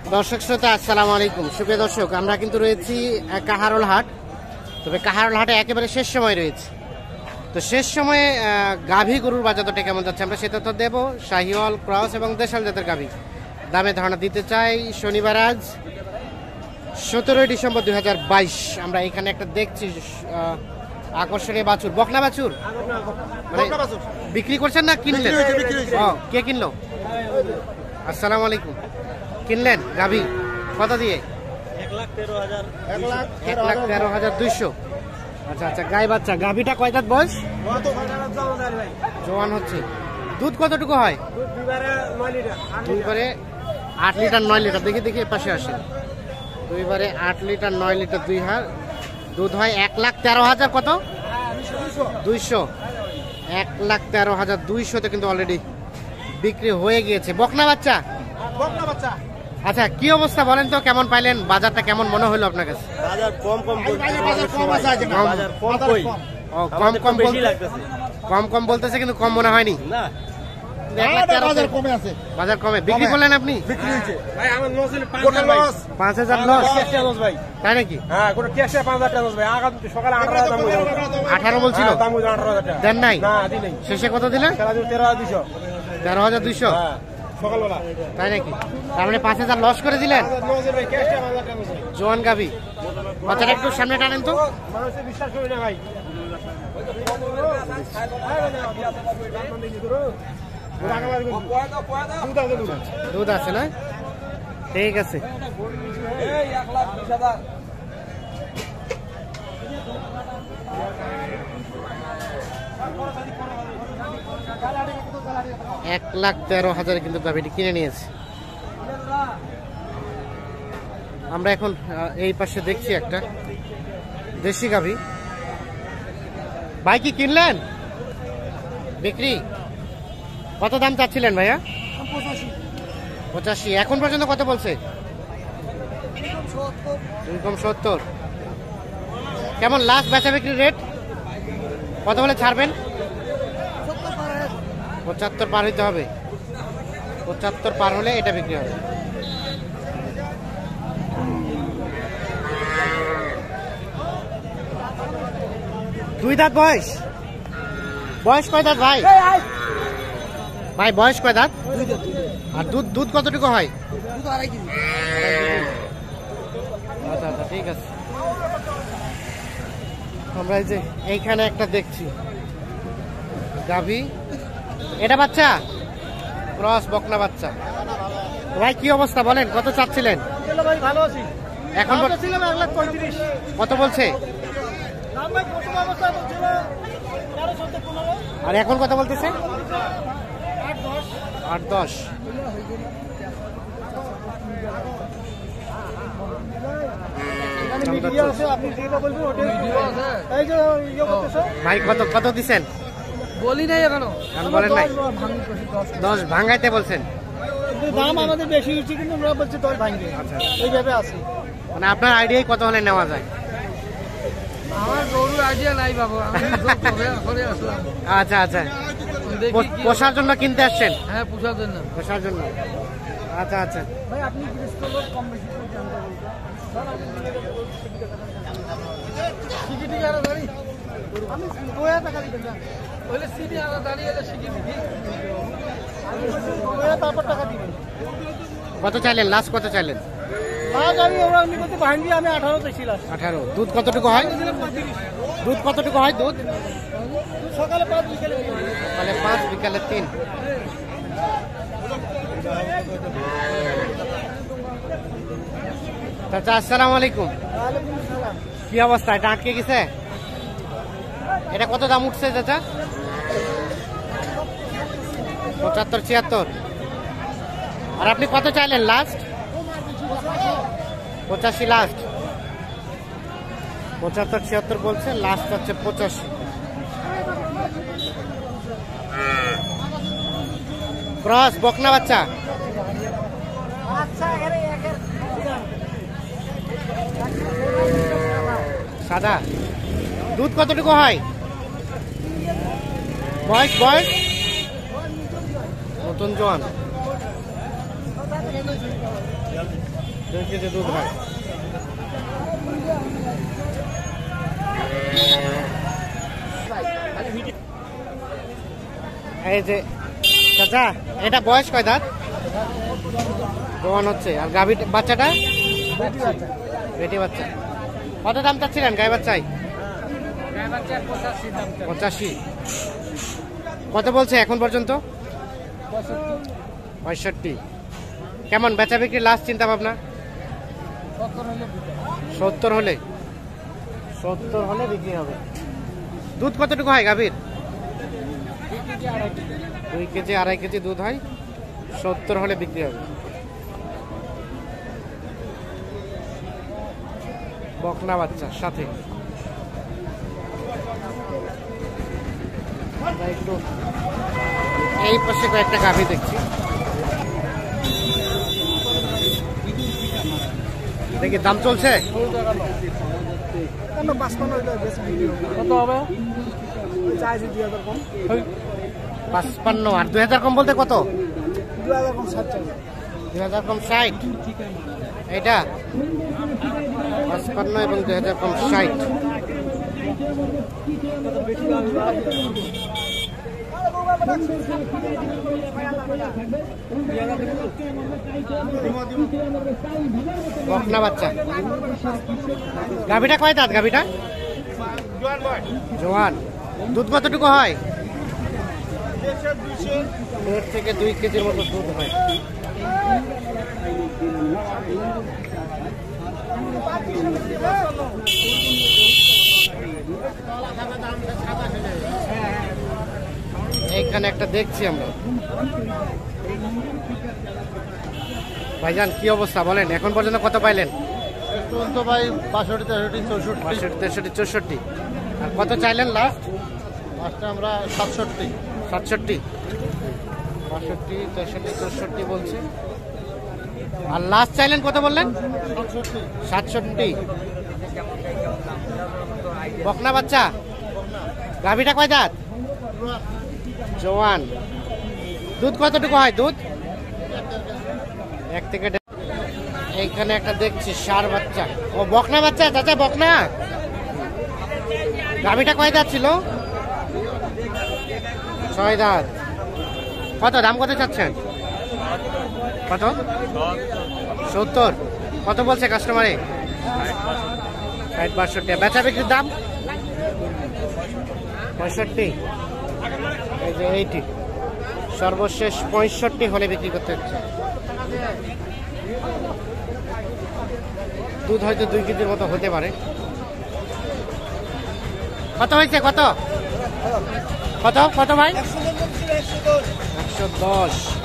দর্শক শ্রোতা আসসালামু আলাইকুম। সুপ্রিয় দর্শক, আমরা কিন্তু রয়েছি কাহারোল হাট। তবে কাহারোল হাটে একেবারে শেষ সময় রয়েছে। তো শেষ সময়ে গাভী গরুর বাজার দরটা কেমন যাচ্ছে আমরা সেটা তো দেবো। শাহিওয়াল, ক্রস এবং দেশাল জাতের গাভী দামে ধারণা দিতে চাই। শনিবার আজ 17 ডিসেম্বর 2022। আমরা এখানে একটা দেখছি আকর্ষণীয় বাছুর, বকনা বাছুর। মানে বিক্রি করছেন না কিনলেন? কে কিনলো? আসসালামু আলাইকুম। কিনলেন গাভী কত দিয়ে? 1,13,200। আচ্ছা আচ্ছা, গাই বাচ্চা। গাভীটা কয় দাঁত বয়স? জোয়ান হচ্ছে। দুধ কতটুকু হয়? দুইবারে 8 লিটার 9 লিটার। দেখি দেখি এর পাশে আসে। দুইবারে 8 লিটার 9 লিটার দুই হার দুধ হয়। 1,13,000 কত? 200। 1,13,200 কিন্তু অলরেডি বিক্রি হয়ে গিয়েছে। বকনা বাচ্চা। আচ্ছা, কি অবস্থা বলেন তো, কেমন পাইলেন? বাজারটা কেমন মনে হলো আপনার কাছে? বাজার কম কম বলতেছে, কিন্তু কম মনে হয়নি না। বাজার কমে বিক্রি করলেন আপনি? 5,000 লস, তাই নাকি? 18 বলছিল, দেন নাই? শেষে কত দিলেন? 13,200। তাই নাকি? তার মানে 5,000 লস করে দিলেন। জোয়ান গাভী। বাচ্চাটা একটু সামনে টানেন তো। দুধ আছে না? ঠিক আছে। $1,13,000 কিন্তু গাভীটি কিনে নিয়েছে। আমরা এখন এই পাশে দেখছি একটা দেশি গাভী। ভাই কি কিনলেন? বিক্রি কত দাম চাচ্ছিলেন ভাইয়া? 85। এখন পর্যন্ত কত বলছে? 2,70। কেমন লাস্ট বেচা বিক্রির রেট? কত বলে ছাড়বেন? 75 পার হইতে হবে। 75 পার হলে এটা বিক্রি হবে। দুই দাঁত বয়স। বয়স কয় দাঁত ভাই? ভাই বয়স কয় দাঁত? আর দুধ কতটুকু হয়? আচ্ছা আচ্ছা, ঠিক আছে। আমরা এই যে এইখানে একটা দেখছি গাভী। এটা বাচ্চা ক্রস বকনা বাচ্চা। ভাই কি অবস্থা বলেন, কত চাচ্ছিলেন? এখন কত বলছে? আর এখন কত বলতেছে? 8-10। ভাই কত দিচ্ছেন? বলি নাই এখনো, বলেন নাই। 10 ভাঙাইতে বলছেন। দাম আমাদের বেশি হচ্ছে, কিন্তু আমরা বলছি 10 ভাঙবে। আচ্ছা, এইভাবে আছে। মানে আপনার আইডিয়ায় কত হলে নেওয়া যায়? আমার গরুর আইডিয়া নাই বাবু, আমি করে আসলাম। আচ্ছা আচ্ছা, পোষার জন্য কিনতে আসছেন? হ্যাঁ, পোষার জন্য। পোষার জন্য, আচ্ছা আচ্ছা। ভাই আপনি কম বেশি জানতে বলতে সিকিটি আর দাঁড়ি আমি 2000 টাকা দিবেন না, বলে সিটি আর দাঁড়িয়ে এলে সিকিটি আমি 2000 তারপর টাকা দিবেন। কত চাইলেন লাস্ট? কত চাইলেন? লাস্ট আমি ওরা এমনি করতে ভাঙবি, আমি 18 চাইছিলাম। 18। দুধ কতটুকু হয়? দুধ কতটুকু হয়? দুধ সকালে 5 বিকেলে 3। সকালে 5 বিকালে 3। চাচা আসসালামু আলাইকুম। ওয়ালাইকুম আসসালাম। কি অবস্থা? এটা আটকে গেছে? এটা কত দাম উঠছে চাচা? 75-76। আর আপনি কত চাইলেন লাস্ট? 85 লাস্ট। 75-76 বলছে, লাস্ট হচ্ছে 85। ক্রস বকনা বাচ্চা। সাদা। দুধ কতটুকু হয়? বয়স নতুন জোয়ান। 2 কেজি দুধ হয়। এই যে চাচা, এটা বয়স কয় দাঁত? জোয়ান হচ্ছে। আর গাভী বাচ্চাটা? বেটি বাচ্চা। কত দাম চাচ্ছিলেন গাই বাচ্চাই? 85। কত বলছে এখন পর্যন্ত? 65। কেমন বেচা বিক্রি লাস্ট চিন্তা ভাবনা? 70 হলে? 70 হলে বিক্রি হবে। দুধ কতটুকু হয় গাভীর? 2 কেজি 2.5 কেজি দুধ হয়। 70 হলে বিক্রি হবে। বকনা বাচ্চা সাথে। আমরা একটু এই পাশে কয়েকটা গাভী দেখছি, দেখি দাম চলছে কত হবে? 55। আর 2000 কম বলতে কত? 2000 কম 60। এইটা 55 এবং 2000 কম 60। বকনা বাচ্চা। গাভীটা কয় দাঁত? গাভীটা জোয়ান। দুধ কতটুকু হয়? 1.5 থেকে 2 কেজির মতো দুধ হয়। এইখানে একটা দেখছি আমরা। ভাইজান কি অবস্থা বলেন, এখন পর্যন্ত কত পাইলেন? তো ভাই 62, 63, 64। 62, 63, 64। আর কত চাইলেন লাস্ট? লাস্টে আমরা 67। 67, 65, 63, 64 বলছে। আর লাস্ট চাইলেন কত বললেন? 67। বকনা বাচ্চা। গাভীটা কয় দাঁত? জোয়ান। দুধ কতটুকু হয়? দুধ 1 থেকে 1.5। এইখানে একটা দেখছি ষাঁড় বাচ্চা। ও বকনা বাচ্চা চাচা, বকনা। গাভীটা কয় দাঁত ছিল? 6 দাঁত। কত দাম কত চাচ্ছেন? কত? 70। কত বলছে কাস্টমারে? 60-62। বেচা বিক্রির দাম 65। এই যে 80। সর্বশেষ 65 হলে বিক্রি করতে হচ্ছে। দুধ হয়তো 2 কেজির মতো হতে পারে। কত হয়েছে? কত কত কত ভাই? 110।